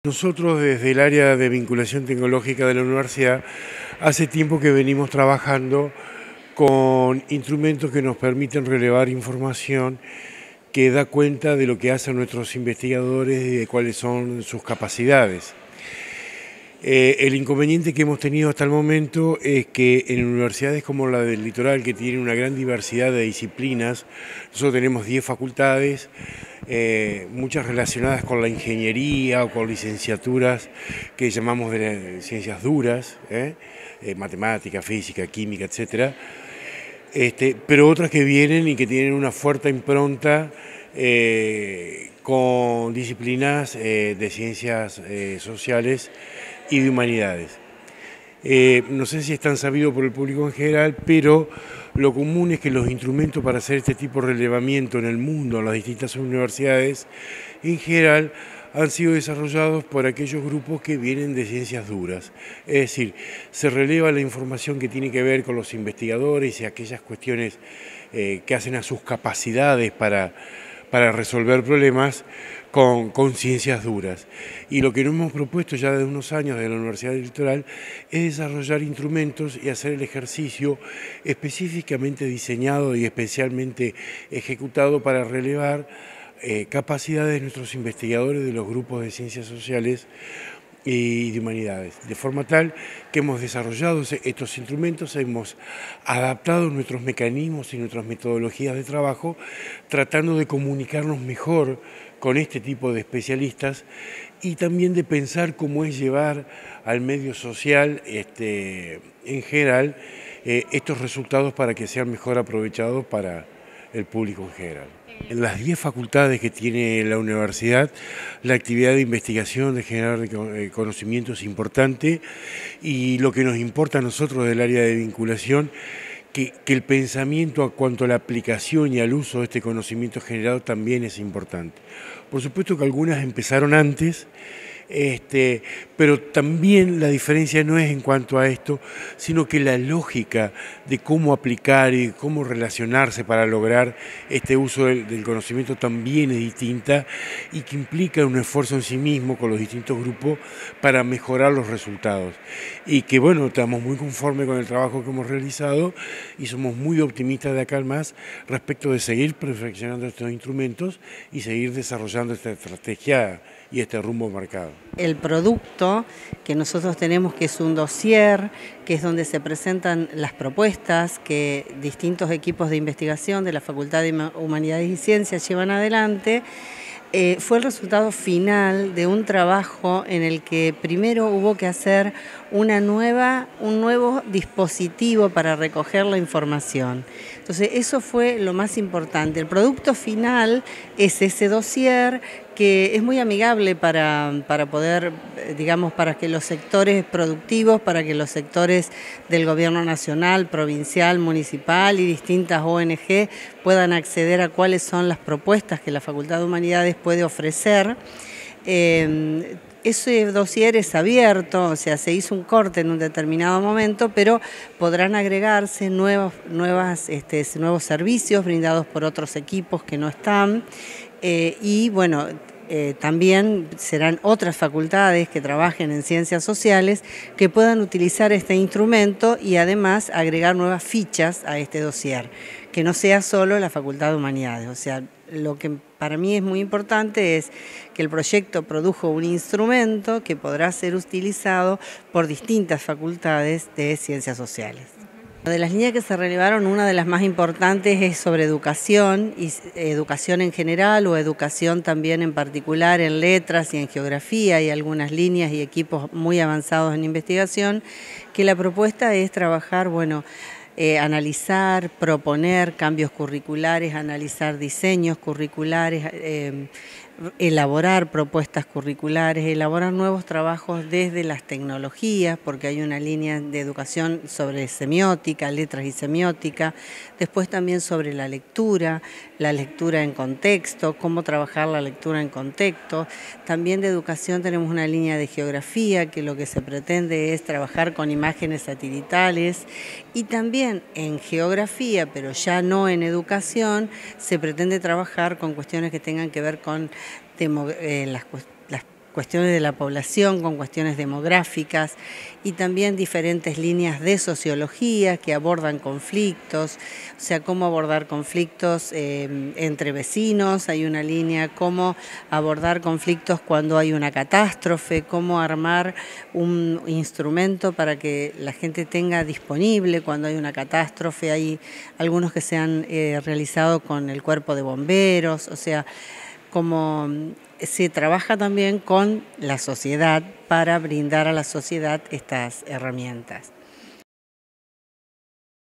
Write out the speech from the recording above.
Nosotros desde el área de vinculación tecnológica de la universidad hace tiempo que venimos trabajando con instrumentos que nos permiten relevar información que da cuenta de lo que hacen nuestros investigadores y de cuáles son sus capacidades. El inconveniente que hemos tenido hasta el momento es que en universidades como la del Litoral, que tienen una gran diversidad de disciplinas, nosotros tenemos 10 facultades, muchas relacionadas con la ingeniería o con licenciaturas que llamamos de ciencias duras, matemática, física, química, etcétera. Pero otras que vienen y que tienen una fuerte impronta con disciplinas de ciencias sociales y de humanidades. No sé si es tan sabido por el público en general, pero lo común es que los instrumentos para hacer este tipo de relevamiento en el mundo, en las distintas universidades, en general han sido desarrollados por aquellos grupos que vienen de ciencias duras. Es decir, se releva la información que tiene que ver con los investigadores y aquellas cuestiones que hacen a sus capacidades para resolver problemas con ciencias duras. Y lo que nos hemos propuesto ya desde unos años de la Universidad del Litoral es desarrollar instrumentos y hacer el ejercicio específicamente diseñado y especialmente ejecutado para relevar capacidades de nuestros investigadores de los grupos de ciencias sociales y de humanidades, de forma tal que hemos desarrollado estos instrumentos, hemos adaptado nuestros mecanismos y nuestras metodologías de trabajo, tratando de comunicarnos mejor con este tipo de especialistas y también de pensar cómo es llevar al medio social en general estos resultados para que sean mejor aprovechados para el público en general. En las 10 facultades que tiene la universidad, la actividad de investigación, de generar conocimiento es importante y lo que nos importa a nosotros del área de vinculación, que el pensamiento a cuanto a la aplicación y al uso de este conocimiento generado también es importante. Por supuesto que algunas empezaron antes, pero también la diferencia no es en cuanto a esto, sino que la lógica de cómo aplicar y cómo relacionarse para lograr este uso del conocimiento también es distinta y que implica un esfuerzo en sí mismo con los distintos grupos para mejorar los resultados. Y que bueno, estamos muy conformes con el trabajo que hemos realizado y somos muy optimistas de acá al más respecto de seguir perfeccionando estos instrumentos y seguir desarrollando esta estrategia y este rumbo marcado. El producto que nosotros tenemos, que es un dossier, que es donde se presentan las propuestas que distintos equipos de investigación de la Facultad de Humanidades y Ciencias llevan adelante, fue el resultado final de un trabajo en el que primero hubo que hacer un nuevo dispositivo para recoger la información. Entonces eso fue lo más importante. El producto final es ese dossier que es muy amigable para poder, digamos, para que los sectores productivos, para que los sectores del gobierno nacional, provincial, municipal y distintas ONG puedan acceder a cuáles son las propuestas que la Facultad de Humanidades puede ofrecer. Ese dossier es abierto, o sea, se hizo un corte en un determinado momento, pero podrán agregarse nuevos servicios brindados por otros equipos que no están. Y bueno, también serán otras facultades que trabajen en ciencias sociales que puedan utilizar este instrumento y además agregar nuevas fichas a este dossier, que no sea solo la Facultad de Humanidades. O sea, lo que para mí es muy importante es que el proyecto produjo un instrumento que podrá ser utilizado por distintas facultades de ciencias sociales. De las líneas que se relevaron, una de las más importantes es sobre educación, y educación en general o educación también en particular en letras y en geografía, y algunas líneas y equipos muy avanzados en investigación, que la propuesta es trabajar, analizar, proponer cambios curriculares, analizar diseños curriculares, elaborar propuestas curriculares, elaborar nuevos trabajos desde las tecnologías, porque hay una línea de educación sobre semiótica, letras y semiótica, después también sobre la lectura en contexto, cómo trabajar la lectura en contexto. También de educación tenemos una línea de geografía, que lo que se pretende es trabajar con imágenes satelitales, y también en geografía, pero ya no en educación, se pretende trabajar con cuestiones que tengan que ver con las cuestiones de la población, con cuestiones demográficas y también diferentes líneas de sociología que abordan conflictos, o sea, cómo abordar conflictos entre vecinos, hay una línea, cómo abordar conflictos cuando hay una catástrofe, cómo armar un instrumento para que la gente tenga disponible cuando hay una catástrofe, hay algunos que se han realizado con el cuerpo de bomberos, o sea, como se trabaja también con la sociedad para brindar a la sociedad estas herramientas.